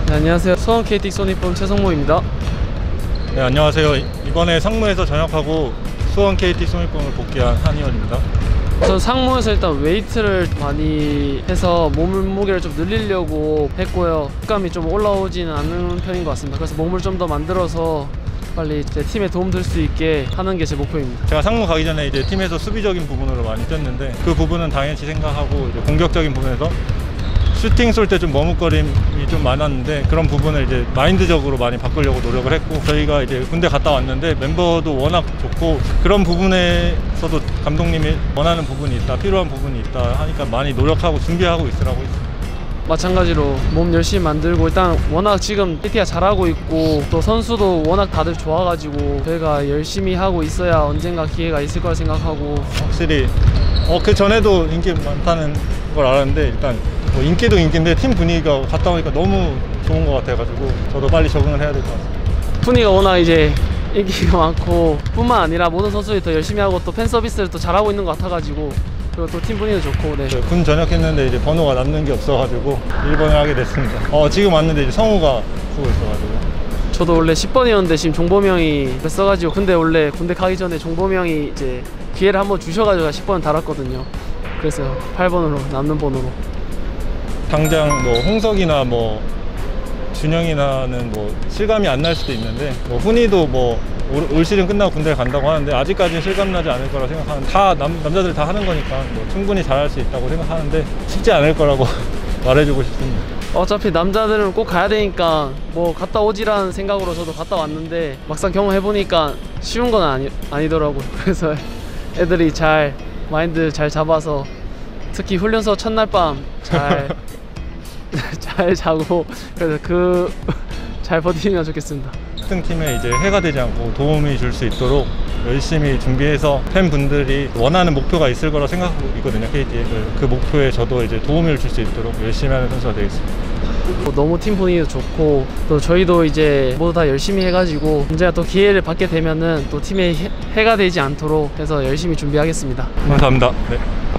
네, 안녕하세요. 수원 KT 소니폼 최성모입니다. 네, 안녕하세요. 이번에 상무에서 전역하고 수원 KT 소니폼을 복귀한 한의원입니다. 전 상무에서 일단 웨이트를 많이 해서 몸무게를 좀 늘리려고 했고요. 흑감이 좀 올라오지는 않는 편인 것 같습니다. 그래서 몸을 좀 더 만들어서 빨리 제 팀에 도움 될 수 있게 하는 게 제 목표입니다. 제가 상무 가기 전에 이제 팀에서 수비적인 부분으로 많이 뛰었는데 그 부분은 당연히 생각하고 이제 공격적인 부분에서 슈팅 쏠 때 좀 머뭇거림이 좀 많았는데 그런 부분을 이제 마인드적으로 많이 바꾸려고 노력을 했고, 저희가 이제 군대 갔다 왔는데 멤버도 워낙 좋고 그런 부분에서도 감독님이 원하는 부분이 있다, 필요한 부분이 있다 하니까 많이 노력하고 준비하고 있으라고 했습니다. 마찬가지로 몸 열심히 만들고, 일단 워낙 지금 KT가 잘하고 있고 또 선수도 워낙 다들 좋아가지고 저희가 열심히 하고 있어야 언젠가 기회가 있을 거라 생각하고, 확실히 그 전에도 인기 많다는 걸 알았는데 일단 뭐 인기도 인기인데 팀 분위기가 갔다 오니까 너무 좋은 것 같아가지고 저도 빨리 적응을 해야 될 것 같습니다. 푸니가 워낙 이제 인기가 많고 뿐만 아니라 모든 선수들이 더 열심히 하고 또 팬 서비스를 또 잘하고 있는 것 같아가지고, 그리고 또 팀 분위기도 좋고. 네. 군 전역했는데 이제 번호가 남는 게 없어가지고 1번을 하게 됐습니다. 지금 왔는데 이제 성우가 쓰고 있어가지고. 저도 원래 10번이었는데 지금 종범이 형이 써가지고, 근데 원래 군대 가기 전에 종범이 형이 이제 기회를 한번 주셔가지고 10번 달았거든요. 그래서 8번으로 남는 번호로. 당장 뭐 홍석이나 뭐 준영이나는 뭐 실감이 안 날 수도 있는데, 뭐 훈이도 뭐 올 시즌 끝나고 군대에 간다고 하는데 아직까지는 실감 나지 않을 거라고 생각하는데, 다 남자들 다 하는 거니까 뭐 충분히 잘할 수 있다고 생각하는데 쉽지 않을 거라고 말해주고 싶습니다. 어차피 남자들은 꼭 가야 되니까 뭐 갔다 오지라는 생각으로 저도 갔다 왔는데 막상 경험해보니까 쉬운 건 아니더라고요. 그래서 애들이 잘 마인드 잘 잡아서, 특히 훈련소 첫날 밤 잘 자고, 그래서 잘 버티면 좋겠습니다. 팀에 이제 해가 되지 않고 도움이 줄 수 있도록 열심히 준비해서 팬분들이 원하는 목표가 있을 거라 생각하고 있거든요, KT에. 그 목표에 저도 이제 도움을 줄 수 있도록 열심히 하는 선수가 되겠습니다. 너무 팀 분위기도 좋고 또 저희도 이제 모두 다 열심히 해가지고 언제나 또 기회를 받게 되면은 또 팀에 해가 되지 않도록 해서 열심히 준비하겠습니다. 감사합니다. 네.